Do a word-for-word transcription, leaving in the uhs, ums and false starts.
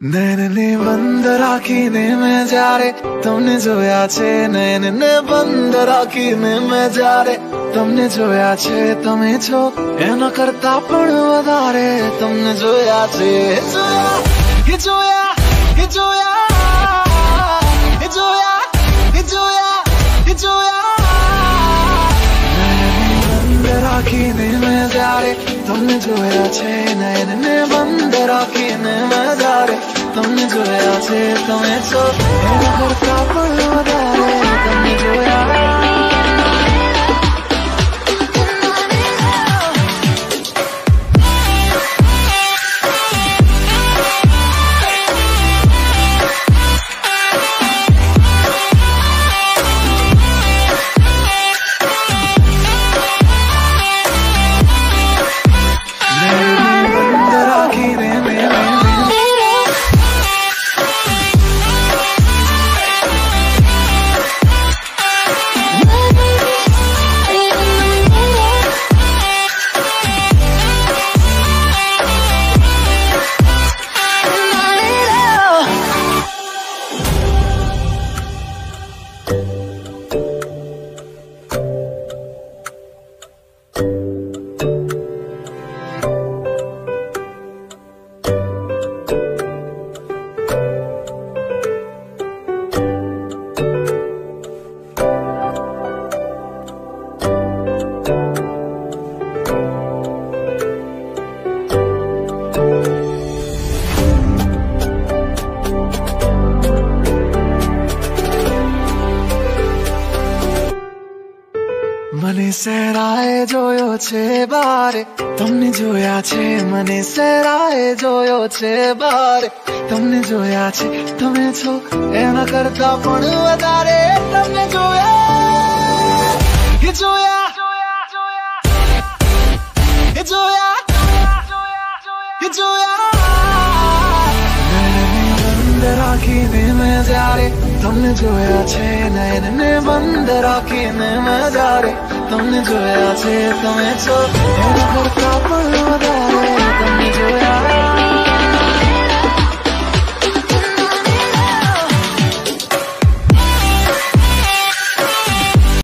નયનને બંધ રાખીને મેં જ્યારે તમને જોયા છે, નયનને બંધ રાખીને મેં જ્યારે તમને જોયા છે, તમે છો એના કરતા પણ વધારે તમને જોયા છે. જોયા એ જોયા એ જોયા એ જોયા એ જોયા એ જોયા બંધ રાખીને મેં જ્યારે તમને જોયા છે, નયનને બંધ રાખીને મેં જ્યારે તમને જોયા છે, તમે છો એના કરતા પણ વધારે તમને જોયા. મને સહેરાએ જોયો છે બારે તમને જોયા છે, મને સહેરાએ જોયો છે બારે તમને જોયા છે, તમે છો એના કરતા પણ વધારે તમને જોયા. એ જોયા એ જોયા એ જોયા બંધ રાખીને મેં જ્યારે તમને જોયા છે, નયનને બંધ રાખીને મેં જ્યારે તમને જોયા છે, તમે છો એના કરતા